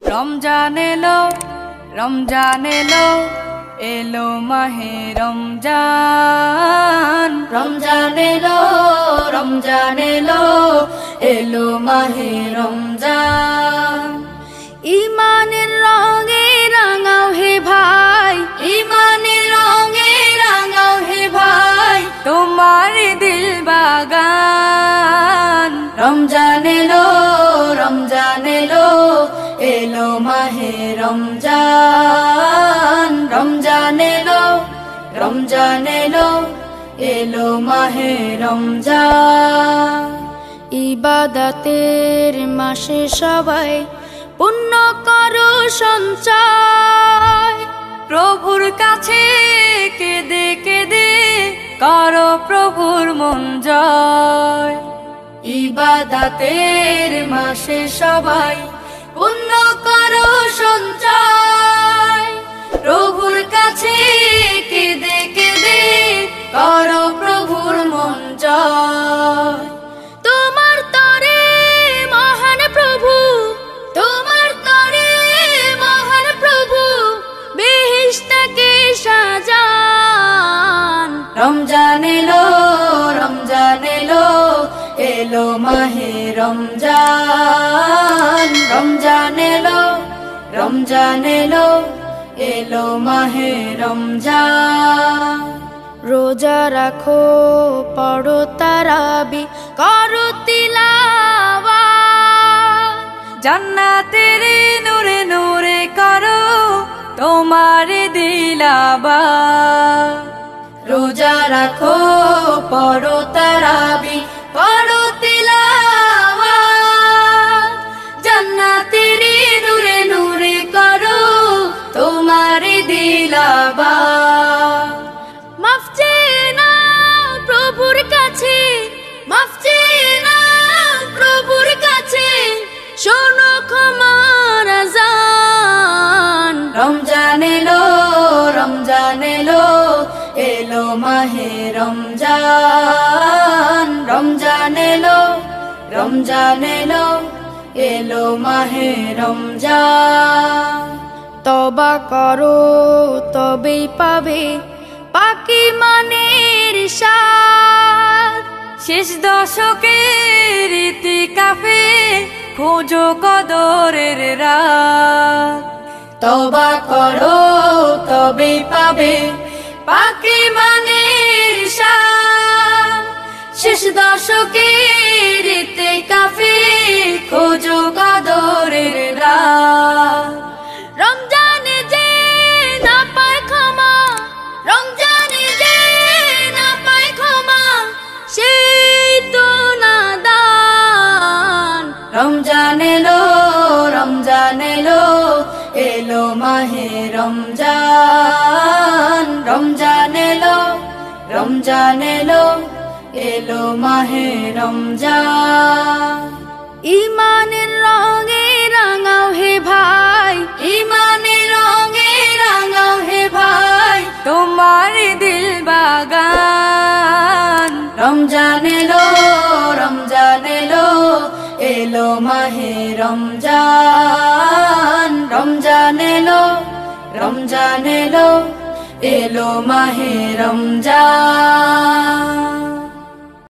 রমজান এলো, রমজান এলো, এলো মাহে রমজান। রমজান এলো, রমজান এলো, এলো মাহে রমজান। ইমানের রঙে রাঙাও হে ভাই, ইমানের রঙে রাঙাও হে ভাই, তোমার দিল বাগান। রমজান এলো, রমজান এলো, এলো মাহে রমজান। রমজান এলো, রমজান এলো, এলো মাহে রমজান। ইবাদতের মাসে সবাই পুণ্য করো সঞ্চয়, প্রভুর কাছে কেঁদে কেঁদে করো প্রভুর মন জয়। ইবাদতের মাসে সবাই পুণ্য করো সঞ্চয়, প্রভুর কাছে কেঁদে কেঁদে করো প্রভুর মন জয়। তোমার তরে মহান প্রভু, তোমার তরে মহান প্রভু, বেহেশতকে সাজান। রমজান এলো, রমজান এলো, এলো মাহে রমজান। রমজান এলো, রমজান এলো, এলো মাহে রমজান। রোজা রাখো, পড়ো তারাবি, করো তিলাওয়াত, জান্নাতের নূরে নূরে করো তোমার দিলাবাত। রোজা রাখো, পড়ো তারাবি, করো তিলাওয়াত, জান্নাতের নূরে নূরে করো তোমার দিলাবাত। মাফ চেয়ে নাও প্রভুর কাছে, মাফ চেয়ে নাও প্রভুর কাছে, শোনো ক্ষমার আযান। রমজান এলো, রমজান এলো, এলো মাহে রমজান। রমজান এলো, রমজান এলো, এলো মাহে রমজান। তওবা করো তবেই পাবে পাকি মানের স্বাদ, শেষ দশকের ইতিকাফে খোঁজো কদরের রাত। তওবা করো তবেই পাবে পাকি মানের স্বাদ, শেষ দশকের ইতিকাফে খোঁজো কদরের রাত। রমজানে যে না পায় ক্ষমা, রমজানে যে না পায় ক্ষমা, সেই তো নাদান। রমজান এলো, রমজান এলো, এলো মাহে রমজান। রমজান এলো, রমজান এলো, এলো মাহে রমজান। ইমানের রঙে রাঙাও হে ভাই, ইমানের রঙে রাঙাও হে ভাই, তোমার দিল বাগান। রমজান এলো, রমজান এলো, এলো মাহে রমজান। রমজান এলো, রমজান এলো, এলো মাহে রমজান।